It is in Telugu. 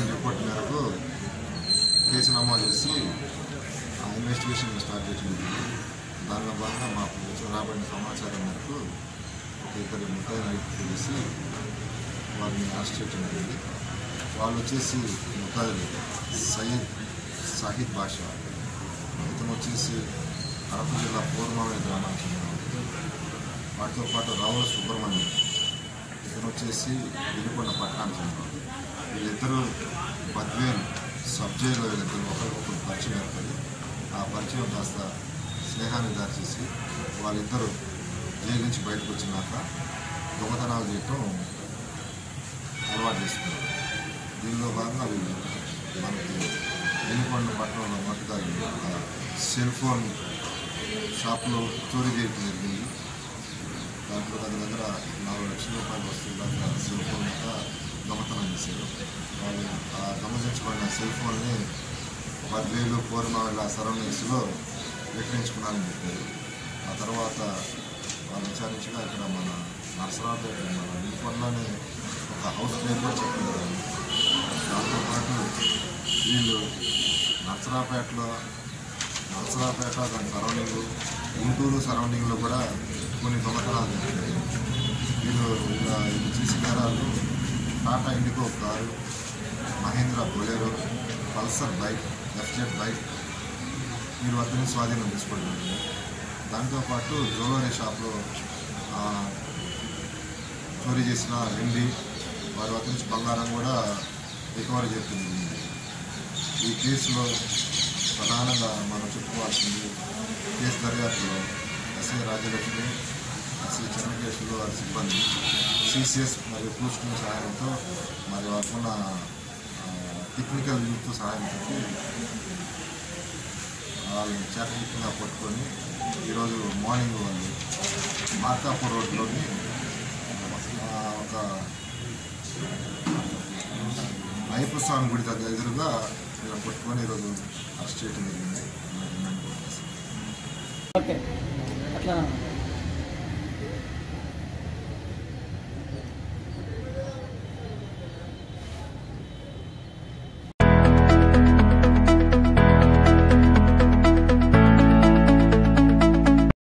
రిపోర్ట్ మేరకు కేసు నమోదు చేసి ఇన్వెస్టిగేషన్ స్టార్ట్ చేసింది. దానిలో భాగంగా మాకు రాబడిన సమాచారం మేరకు ఒక ఇద్దరు ముద్దాయిలను ఐడెంటిఫై చేసి వారిని అరెస్ట్ చేయడం జరిగింది. వాళ్ళు వచ్చేసి ముద్దాయిలు సయ్యద్ సాహిద్ బాషా, ఇతను వచ్చేసి కడప జిల్లా పూర్వమావే గ్రామానికి చెందిన. వాటితో పాటు రావుల సుబ్రహ్మణ్యం, ఇతను వచ్చేసి వినుకొండ పట్టణానికి చెందిన. వీళ్ళిద్దరూ బద్వేల్ సబ్ జైల్లో వీళ్ళిద్దరు ఒకరికొకరు పరిచయం ఏర్పడి ఆ పరిచయం కాస్త స్నేహాన్ని దాచేసి వాళ్ళిద్దరూ జైలు నుంచి బయటకు వచ్చినాక దొంగతనాలు చేయటం అలవాటు చేసుకున్నారు. దీనిలో భాగంగా వీళ్ళు మనకి వినుకొండ పట్టణంలో మొదటగా సెల్ ఫోన్ షాప్లో చోరీ చేయడం జరిగింది. దాంట్లో దగ్గర 4 లక్షల రూపాయలు వస్తువుల సెల్ ఫోన్ దొంగతనం చేశారు. వాళ్ళు ఆ దొంగతించుకున్న సెల్ ఫోన్ని 10,000 పూర్వమావేల సరౌండింగ్స్లో విక్రయించుకున్నారని చెప్పారు. ఆ తర్వాత వాళ్ళు విచారించగా ఇక్కడ మన నర్సరాపేట మన వినుకొండలోనే ఒక హౌస్ పేరు కూడా చెప్పారు. దాంతోపాటు వీళ్ళు నర్సరాపేట దాని సరౌండింగ్, గుంటూరు సరౌండింగ్లో కూడా కొన్ని దొంగతనాలు జరిగాయి. వీళ్ళు చేసిన నేరాలు Tata Indigo car, Mahindra Bolero, Pulsar bike, FZ bike వీరి వద్ద నుంచి స్వాధీనం తీసుకోవడం. దాంతోపాటు జ్యువెలరీ షాప్లో చోరీ చేసిన వెండి, వారి వద్ద నుంచి బంగారం కూడా రికవరీ చేస్తుంది. ఈ కేసులో ప్రధానంగా మనం చెప్పుకోవాల్సింది కేసు దర్యాప్తులో ఎస్ఐ రాజలక్ష్మి, ఎస్ఐ చంద్రకేశ్వరు వారి సిబ్బంది సిసిఎస్ మరియు క్లూస్ టీమ్ సహాయంతో మరియు వారికున్న టెక్నికల్ యూత్ సహాయంతో వాళ్ళని చాకచక్యంగా పట్టుకొని ఈరోజు మార్నింగ్ వాళ్ళు మార్కాపూర్ రోడ్లోని ఒక అయ్యప్ప స్వామి గుడి దగ్గర ఎదురుగా ఇలా పట్టుకొని ఈరోజు అరెస్ట్ చేయడం జరిగింది. ఓకే అట్లా